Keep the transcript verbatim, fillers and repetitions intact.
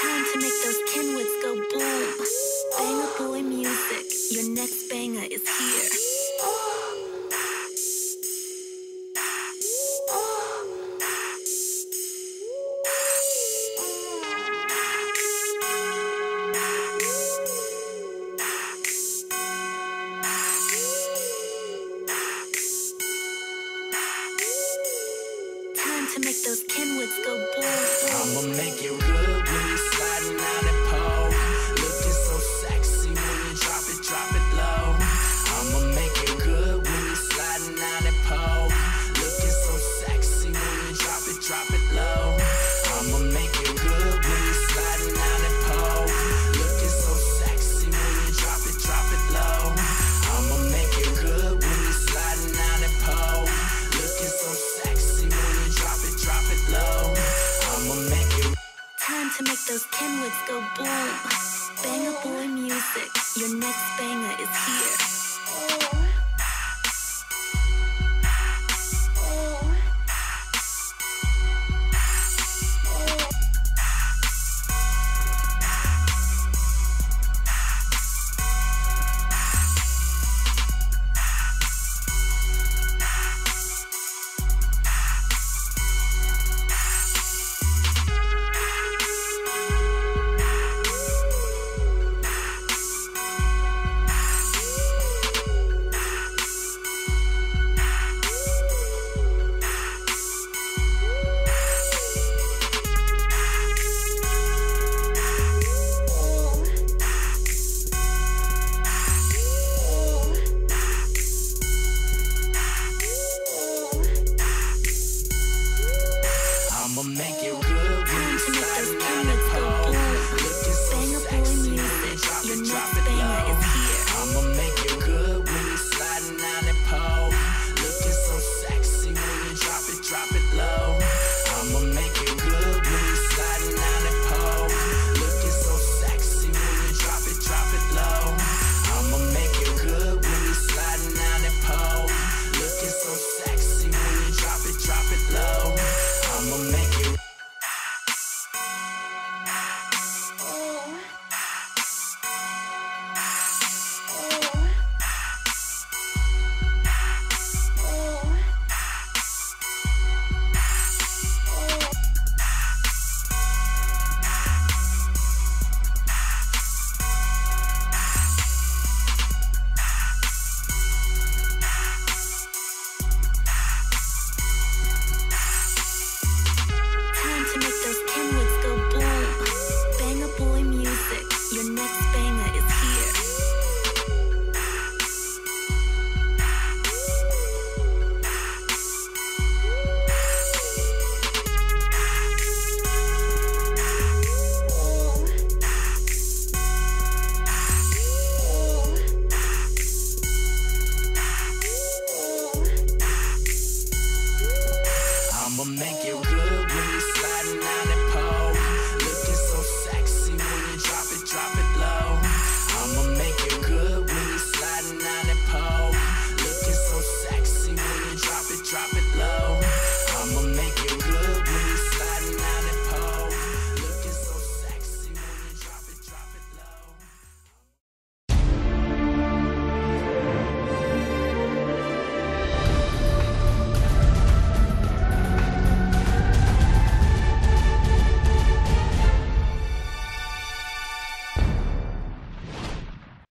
Time to make those Kenwoods go boom. Banger boy music, your next banger is here. Time to make those Kenwoods go boom. I'ma make it good when you sliding down that pole. Looking so sexy when you drop it, drop it low. I'ma make it good when you sliding down that pole. Looking so sexy when you drop it, drop it low. I'ma make it good when you sliding down that pole. Looking so sexy when you drop it, drop it low. I'ma make it good when you sliding down that pole. Looking so sexy when you drop it, drop it low. I'ma make it. Time to make those Kenwoods go boom. Banger boy music, your next banger is here.